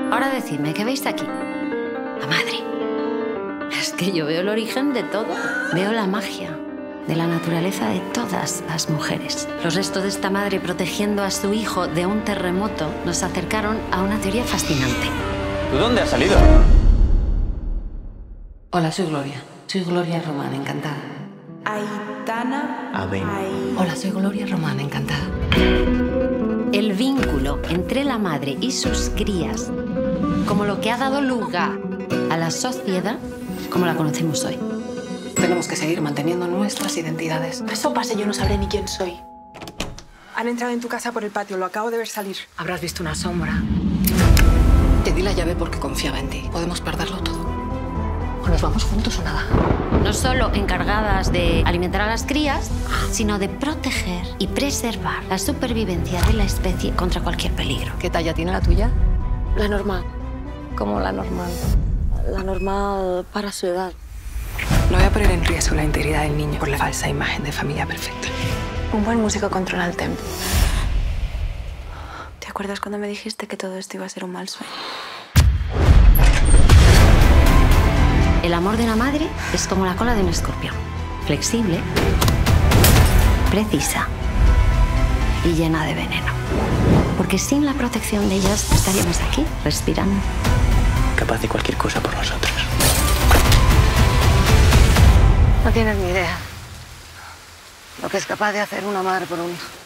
Ahora decidme, ¿qué veis aquí? La madre. Es que yo veo el origen de todo. Veo la magia de la naturaleza de todas las mujeres. Los restos de esta madre protegiendo a su hijo de un terremoto nos acercaron a una teoría fascinante. ¿Tú dónde has salido? Hola, soy Gloria. Soy Gloria Román, encantada. Aitana. Hola, soy Gloria Román, encantada. El vínculo entre la madre y sus crías, como lo que ha dado lugar a la sociedad como la conocemos hoy. Tenemos que seguir manteniendo nuestras identidades. Eso pase, yo no sabré ni quién soy. Han entrado en tu casa por el patio, lo acabo de ver salir. Habrás visto una sombra. Te di la llave porque confiaba en ti. Podemos perderlo todo. O nos vamos juntos o nada. No solo encargadas de alimentar a las crías, sino de proteger y preservar la supervivencia de la especie contra cualquier peligro. ¿Qué talla tiene la tuya? La normal. Como la normal. La normal para su edad. No voy a poner en riesgo la integridad del niño por la falsa imagen de familia perfecta. Un buen músico controla el tempo. ¿Te acuerdas cuando me dijiste que todo esto iba a ser un mal sueño? El amor de la madre es como la cola de un escorpión. Flexible, precisa y llena de veneno. Porque sin la protección de ellas estaríamos aquí, respirando. Capaz de cualquier cosa por nosotros. No tienes ni idea lo que es capaz de hacer una madre por un hijo.